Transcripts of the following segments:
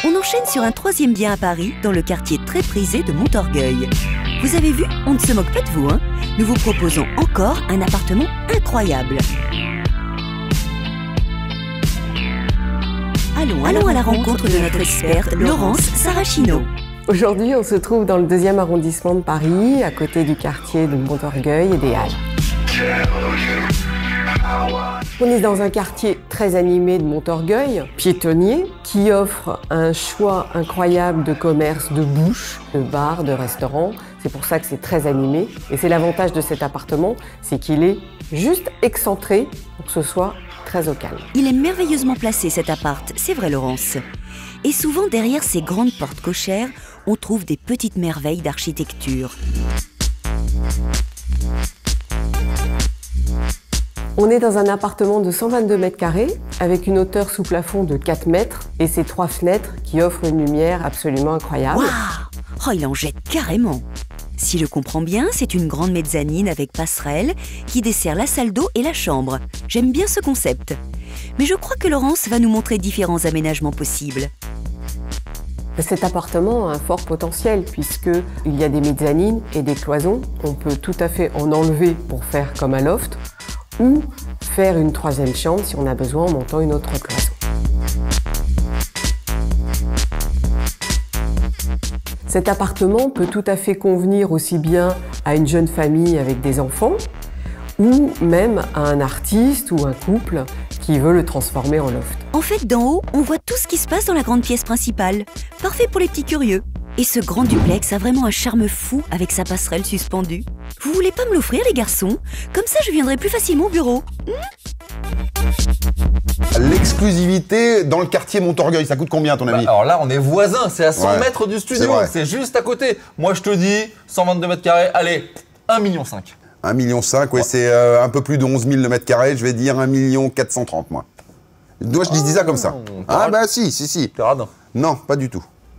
On enchaîne sur un troisième bien à Paris, dans le quartier très prisé de Montorgueil. Vous avez vu, on ne se moque pas de vous, hein. Nous vous proposons encore un appartement incroyable. Allons à la rencontre de notre experte Laurence Sarachino. Aujourd'hui, on se trouve dans le 2e arrondissement de Paris, à côté du quartier de Montorgueil et des Halles. On est dans un quartier très animé de Montorgueil, piétonnier, qui offre un choix incroyable de commerces de bouche, de bars, de restaurants. C'est pour ça que c'est très animé. Et c'est l'avantage de cet appartement, c'est qu'il est juste excentré pour que ce soit très au calme. Il est merveilleusement placé cet appart, c'est vrai Laurence. Et souvent derrière ces grandes portes cochères, on trouve des petites merveilles d'architecture. On est dans un appartement de 122 mètres carrés avec une hauteur sous plafond de 4 mètres et ses 3 fenêtres qui offrent une lumière absolument incroyable. Waouh! Oh, il en jette carrément! Si je comprends bien, c'est une grande mezzanine avec passerelle qui dessert la salle d'eau et la chambre. J'aime bien ce concept. Mais je crois que Laurence va nous montrer différents aménagements possibles. Cet appartement a un fort potentiel puisqu'il y a des mezzanines et des cloisons. On peut tout à fait en enlever pour faire comme un loft ou faire une 3e chambre si on a besoin en montant une autre cloison. Cet appartement peut tout à fait convenir aussi bien à une jeune famille avec des enfants ou même à un artiste ou un couple qui veut le transformer en loft. En fait, d'en haut, on voit tout ce qui se passe dans la grande pièce principale. Parfait pour les petits curieux. Et ce grand duplex a vraiment un charme fou avec sa passerelle suspendue. Vous voulez pas me l'offrir, les garçons? Comme ça, je viendrai plus facilement au bureau. L'exclusivité dans le quartier Montorgueil, ça coûte combien à ton avis? Alors là, on est voisins, c'est à 100 mètres du studio, c'est juste à côté. Moi, je te dis, 122 mètres carrés, allez, 1,5 million. 1,5 million, ouais, c'est un peu plus de 11 000 le mètre carré, je vais dire 1,430 000, moi. Moi, je dis ça comme ça. Ah bah si. T'es radin. Non, pas du tout.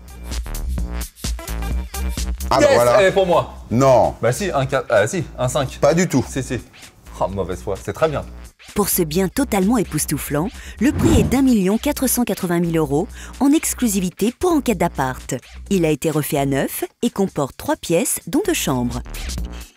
Ah Yes, bah voilà. elle est pour moi. Non. Bah si, 1,5. Pas du tout. Si. Oh, mauvaise foi, c'est très bien. Pour ce bien totalement époustouflant, le prix est d'1 480 000 € en exclusivité pour enquête d'appart. Il a été refait à neuf et comporte 3 pièces, dont 2 chambres.